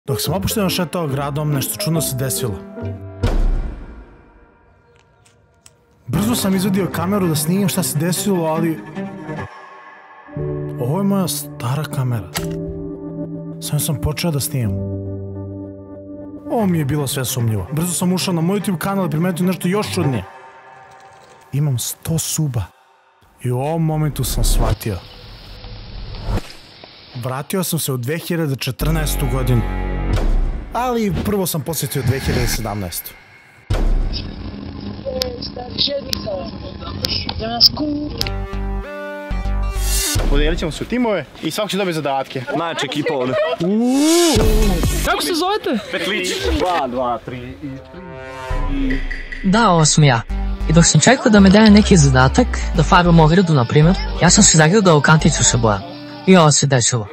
Dok sam opušteno šetao gradom, nešto čudno se desilo. Brzo sam izvadio kameru da snimim šta se desilo, ali... Ovo je moja stara kamera. Samo sam počeo da snimam. Ovo mi je bilo sve sumnjivo. Brzo sam ušao na moj YouTube kanal i primetio nešto još čudnije. Imam 100 suba. I u ovom momentu sam shvatio. Vratio sam se u 2014. godinu. Ali prvo sam posjetio 2017. Podijelit ćemo se u timove i svako će dobiti zadatke. Najjača ekipa ovdje. Kako se zovete? Petlić. 2, 2, 3 i... Da, ovo sam ja. I dok sam čekao da me daje neki zadatak, da farbam ogradu, na primjer, ja sam se zagledao u kanticu sa boja. I ovo se desilo.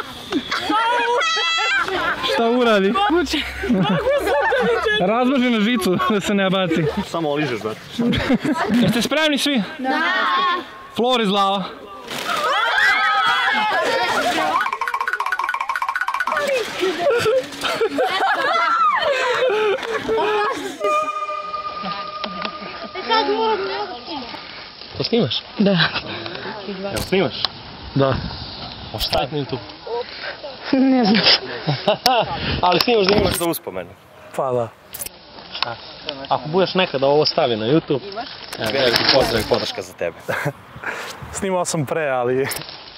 Šta uradi? Razloži na žicu da se ne baci. Samo oližeš, brate. Jeste spremni svi? Da! Flor iz glava. To snimaš? Da. Jel snimaš? Da. Možeš staviti na YouTube? Ne znam. Ali snimaš da imaš za uspomenu. Pa da. Ako budeš nekada ovo stavi na YouTube, veliki pozdrav i podrška za tebe. Snimao sam pre, ali...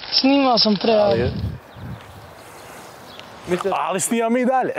Ali snimam i dalje.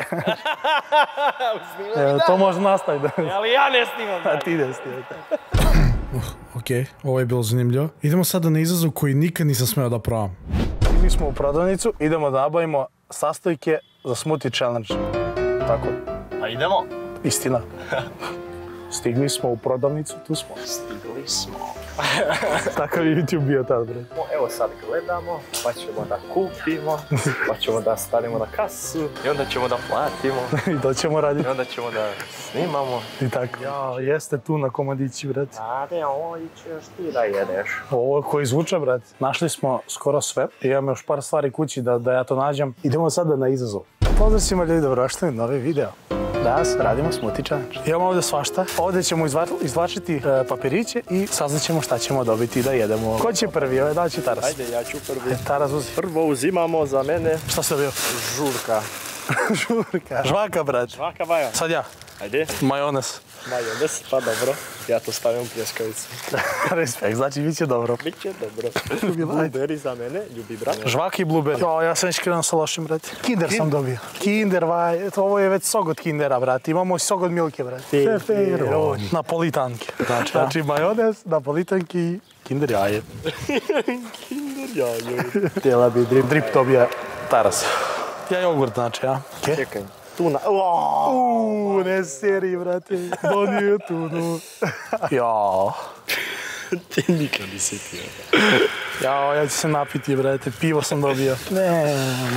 To može nastaviti. Ali ja ne snimam dalje. A ti ne snimate. Okej, ovo je bilo zanimljivo. Idemo sada na izazov koji nikad nisam smeo da probam. Mi smo u prodavnicu, idemo da nabavimo sastojke za smoothie challenge. Tako. Pa idemo. Istina. Stigli smo u prodavnicu, tu smo. Stigli smo. Takav je YouTube bio tad, bre. Evo sad gledamo, pa ćemo da kupimo, pa ćemo da stanemo na kasu i onda ćemo da platimo. I to ćemo raditi. I onda ćemo da snimamo. I tako. Ja, jeste tu na komadići, brate. Ade, ovo ćeš ti da jedeš. Ovo koji zvuča, brate. Našli smo skoro sve. Imam još par stvari kući da ja to nađem. Idemo sada na izazov. Pozdrav svima ljudi, dobrodošli na novi video. Danas radimo smoothie challenge. Imamo ovdje svašta. Ovdje ćemo izvlačiti papiriće i saznat ćemo šta ćemo dobiti da jedemo. Ko će prvi? Ovo da će Taras. Ajde, ja ću prvi. Taras uzi. Prvo uzimamo za mene. Šta si dobio? Žurka. Žurka. Žvaka, brat. Žvaka bajo. Sad ja. Ajde. Majonez. Majonez, pa dobro. Ja to stavim u pljeskavicu. Respekt, znači bit će dobro. Biće dobro. Blueberry za mene, ljubi brat. Žvak i blueberry. Ja sam iškrenuo sa lošim, brate. Kinder sam dobio. Kinder, ovo je već sok od Kindera, brate. Imamo i sok od Milke, brate. Feferoni. Napolitanke. Znači majonez, napolitanke i Kinder jaje. Kinder jaje. Htjela bi drip dobija Taras. Ja jogurt, znači, ja. Čekaj. Tuna. Ne seri, brate. Donio je tunu. Jao. Ti nikad nisi pio. Jao, ja ću se napiti, brate. Pivo sam dobio. Ne.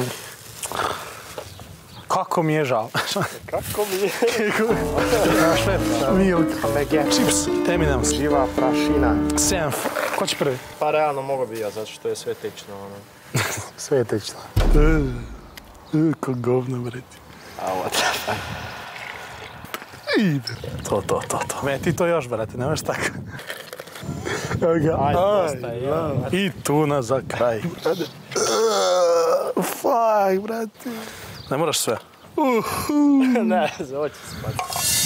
Kako mi je žao. Kako mi je? Milk. Chips. Teminams. Živa prašina. Senf. Ko će prvi? Pa realno mogo bi ja, zato što je sve tečno. Sve je tečno. Ko govno, brate. A ovo da. Ide. To. Meti to još, brate, nemaš tako. I tuna za kraj. Fuck, brate. Ne moraš sve. Ne, ovo ću spati.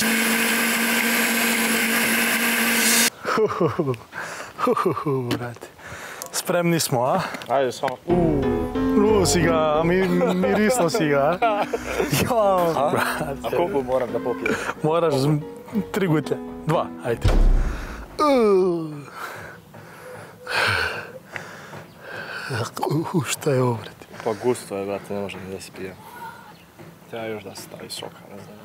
Brate. Spremni smo, a? Ajde, samo. Si ga, mirisno si ga. Jao, brate. A koliko moram da popijem? Moraš 3 gutlje. 2, ajde. Šta je ovo, brate? Pa gusto je, brate, ne može mi da si pije. Treba još da se stavi soka, ne znam.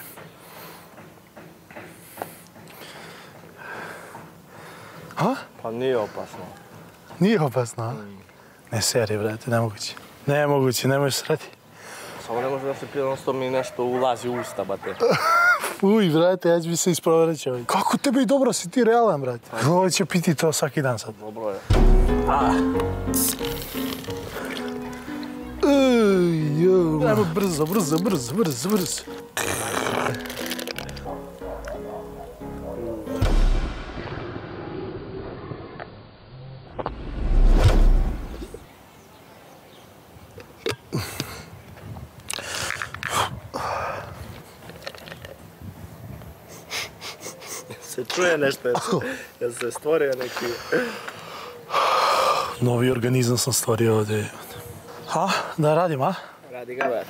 Ha? Pa nije opasno. Nije opasno, a? Ne seri, brate, nemoguće. Nemoguće, nemoj srati. Samo ne može da se pije, ono mi nešto ulazi u usta, brate. Fuj, brate, ja ću bi se isprovereći ovaj. Kako tebi dobro si ti realan, brate? Ovo će piti to svaki dan sad. Dobro je. Ajmo brzo. Se čuje nešto, ja se stvorio neki... Novi organizam sam stvorio ovdje. Ha, da radim, a? Radi ga, brate.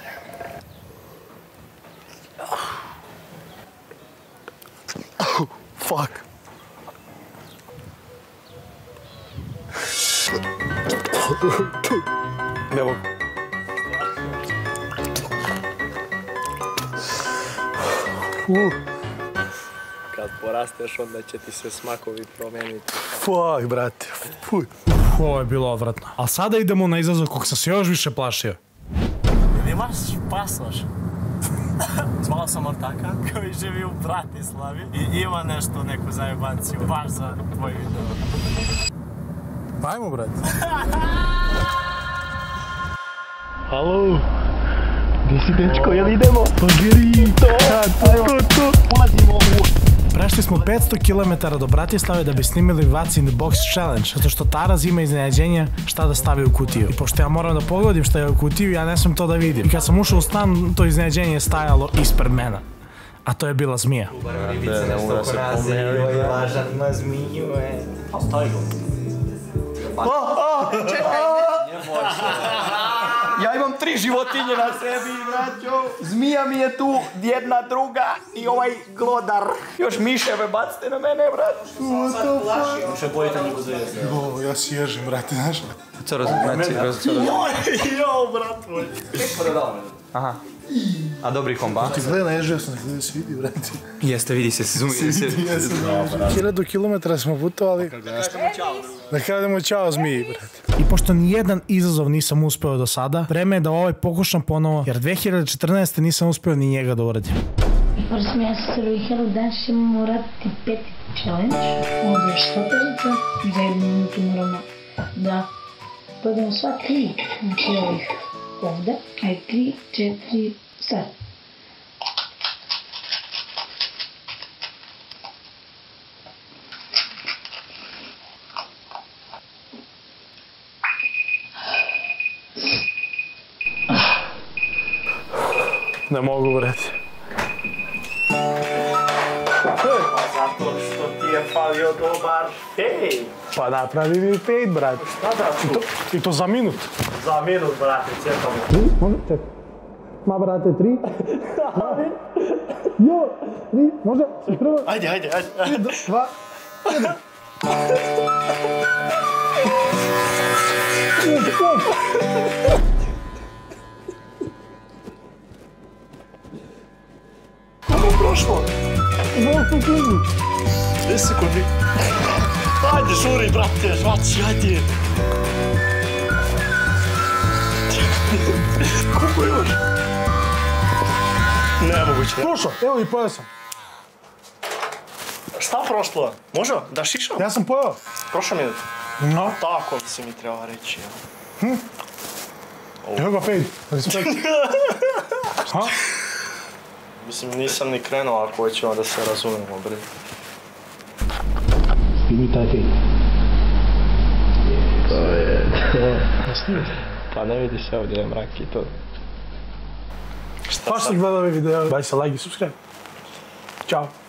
Fuck. Ne mogu. Kad porasteš, onda će ti se smakovi promijeniti. Fuck, brate. Fuj. Ovo je bilo odvratno. A sada idemo na izazov kog sam se još više plašio. Imaš pasoš? Zvao sam ortaka koji živi u Bratislavi i ima nešto, neku zajebanciju, baš za tvoj video. Ajmo, brate. Halo. Gdje si, dečko, jel idemo? Pa geri, to. Ulazimo u... Prešli smo 500 km do Bratislave da bi snimili What's in the Box Challenge, zato što Taraz ima iznenađenje šta da stavi u kutiju. I pošto ja moram da pogodim šta je u kutiju, ja ne smem to da vidim. I kad sam ušao u stan, to iznenađenje je stajalo ispred mene. A to je bila zmija. Ne mora se pomeriti. Važan ima zmiju, A stavi go. Čekaj, ja imam 3 životinje na sebi, braćo. Zmija mi je tu, jedna, druga i ovaj glodar. Još miševe bacite na mene, brat. Še bojite nego zvijezde. Ja si ježim, brate, znaš? Co znači, Jo, brat moj. aha. A dobri komba? Ti gledaj, naježio sam, gledaj se vidi, brate. Jeste, vidi se, se zumi. 1000 kilometara smo putovali. Da kažemo čao zmiji, brate. I pošto nijedan izazov nisam uspeo do sada, vreme je da ovaj pokušam ponovo, jer 2014. nisam uspeo ni njega da uradim. Pošto sam ja sa Hello, danas ćemo raditi 5. challenge. Ovdje je štoperica, za 1 minutu moramo da pogledamo sva 3, znači ovih ovdje, a i 3, 4, sad. Ne mogu, brate. Pa zato što ti je falio dobar fej. Pa napravi mi 5, brate. Šta da ću? I to za minut. Za minut, brate, cijepamo. Može, čekaj. Ma, brate, 3. Jo, 3, može? Prvo. Ajde. 2, 1. Kako prošlo? 2 sekundi. Ajde, žuri, brate, žvači, ajde. Koliko još? Nemoguće. Prošlo, evo i pojao sam. Šta prošlo? Može? Da šišam? Ja sam pojao. Prošao minut. No. Tako si mi treba reći. Evo ga 5. Respekt. Ha? Mislim, nisam ni krenuo ako hoćemo da se razumemo, bre. Snimi taj 5. To je... Pa ne vidi se ovdje je mrak i to. Pa što gledali video, daj se like i subscribe. Ćao.